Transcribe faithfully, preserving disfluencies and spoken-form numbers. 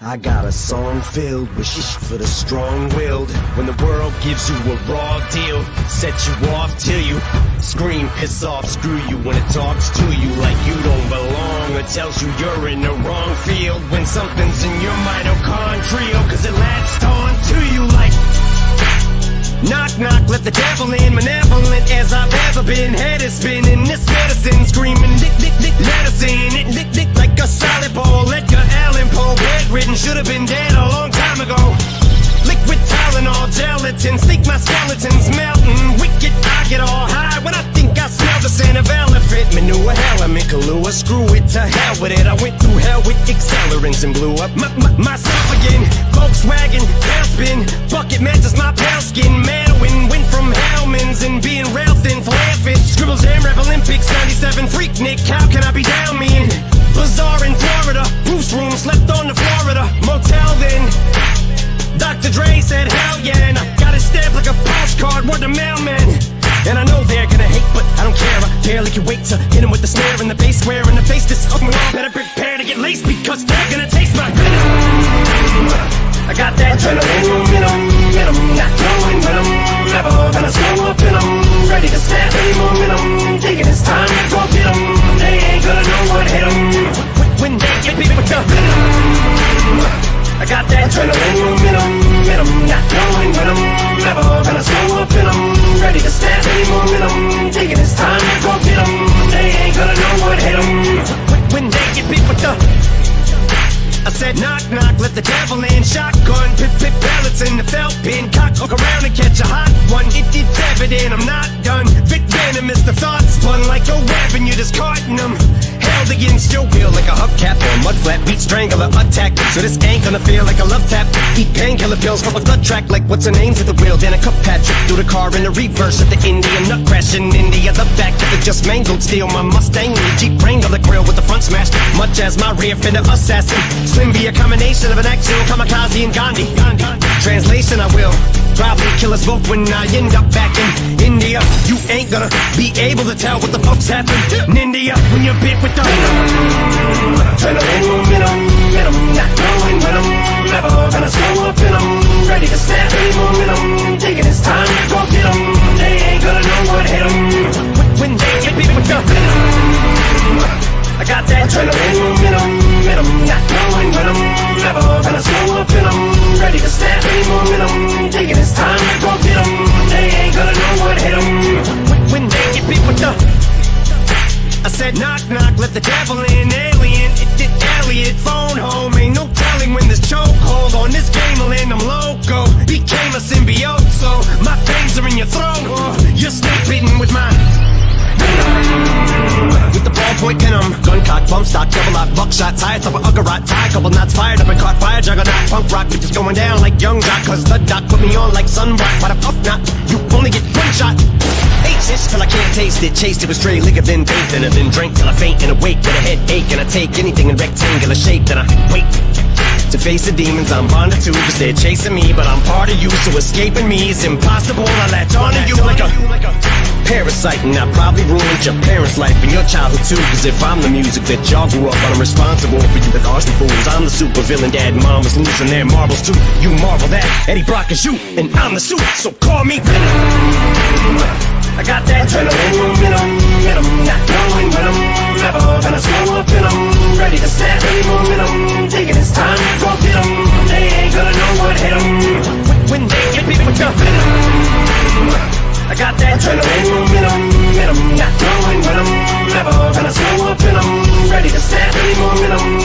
I got a song filled with shit for the strong-willed. When the world gives you a raw deal, set you off till you scream, piss off, screw you. When it talks to you like you don't belong, or tells you you're in the wrong field. When something's in your mitochondrial, cause it latched on to you like knock, knock, let the devil in. Malevolent as I've ever been. Head is spinning, this medicine screaming dick, dick, dick, medicine. It dick, dick like a solid ball. Edgar Allan Poe, bedridden, should have been dead a long time ago. Liquid Tylenol, gelatin, sneak my skeletons melting. Wicked, I get all high when I think I smell the scent of elephant manure. Element, Kahlua, screw it, to hell with it. I went through hell with accelerants and blew up my, my, myself again. Volkswagen, tailspin, bucket matches my pale skin. Manwin, went from Hellman's and being rail thin, flare fit. Scribble Jam, Rap Olympics, ninety-seven, Freak Nick, how can I be down me in? Bazaar in Florida, Bruce room, slept on the Florida motel then. Doctor Dre said hell yeah, and I got it stamped like a postcard, word to mailman. And I know they're gonna hate, but I don't care. I barely can wait to hit 'em with the snare and the bass square in the face. This up and all better prepare to get laced, because they're gonna taste my venom. I got that adrenaline momentum, momentum, not knowing when I'm never gonna slow up and I'm ready to snap any momentum. Thinking it's time to go get 'em. They ain't gonna know what hit 'em when they get me with the venom. I got that adrenaline momentum, momentum, not knowing when I'm never gonna slow up and I'm ready to snap any momentum. Thinking it's time to go get 'em. They ain't gonna know what hit 'em when they get beat with the. I said knock, knock, let the devil in. Shotgun, pip, pip, pellets in the felt pin. Cock, hook around and catch a hot one. It, it's evident I'm not done. Vic venomous, the thoughts spun like a weapon. You're discarding them. Held against your will like a hubcap or a mud flat. Beat strangler attack, so this ain't gonna feel like a love tap. Eat painkiller pills from a gut track like what's her name's at the wheel. Then a cup Patrick through the car in the reverse at the Indian nut crash in India. The back of the just mangled steel. My Mustang and the Jeep Wrangler grill with the front smashed, much as my rear fender assassin. Slim be a combination of an actual kamikaze and Gandhi. Gandhi. Translation, I will probably kill us both when I end up back in India. You ain't gonna be able to tell what the fuck's happened in India when you're bit with the adrenaline momentum, momentum, not knowing when I'm never gonna slow up and I'm ready to snap any momentum. Thinking it's time to go get 'em. They ain't gonna know what hit 'em when they get bit with the venom. I got that adrenaline momentum, momentum, not knowing when I'm never gonna slow up and I'm ready to snap any momentum. Thinking it's time to go get 'em. They ain't gonna know what hit 'em when they get beat with the. I said knock, knock, let the devil in. Alien, it did Elliot, phone home. Ain't no telling when this chokehold on this game will end. I'm loco, became a symbiote, so my fangs are in your throat. You're snake bitten with my with the ballpoint venom, gun cock, bump stock, double lock, buckshot, tire top, Uggarot, tie, couple knots fired up and caught fire, juggernaut, punk rock, which is going down like young jock, cause the doc put me on like sunblock. Why the fuck not? You only get one shot. Eight shits till I can't taste it, chased it with stray liquor, then baked it, and then drank till I faint and awake with a headache, and I take anything in rectangular shape, then I wait to face the demons I'm bonded to, cause they're chasing me, but I'm part of you, so escaping me is impossible. I latch onto you like a parasite, and I probably ruined your parents' life and your childhood too, cause if I'm the music that y'all grew up on, I'm responsible for you, the arson fools. I'm the super villain, dad and mom was losing their marbles too. You marvel that Eddie Brock is you, and I'm the suit, so call me Venom. I got that adrenaline momentum, momentum, not knowing when I'm never gonna slow up and I'm ready to snap any momentum. Thinking it's time to go get 'em. They ain't gonna know what hit 'em when they get beat with the venom. I got that adrenaline momentum, momentum, not knowing when I'm never gonna slow up and I'm ready to snap any momentum.